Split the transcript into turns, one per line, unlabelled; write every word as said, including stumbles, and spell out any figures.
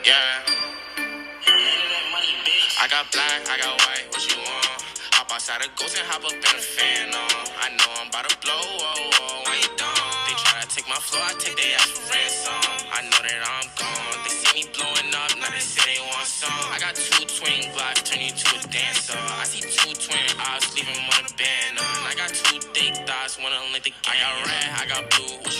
Yeah. I got black, I got white, what you want? Hop outside a ghost and hop up in a fan on. I know I'm about to blow, whoa, whoa, why you done? They try to take my floor, I take their ass for ransom. I know that I'm gone, they see me blowing up, now they say they want some. I got two twin blocks, turn you to a dancer. I see two twin eyes, leave them on a band on. I got two thick thighs, wanna link the game. I got red, I got blue.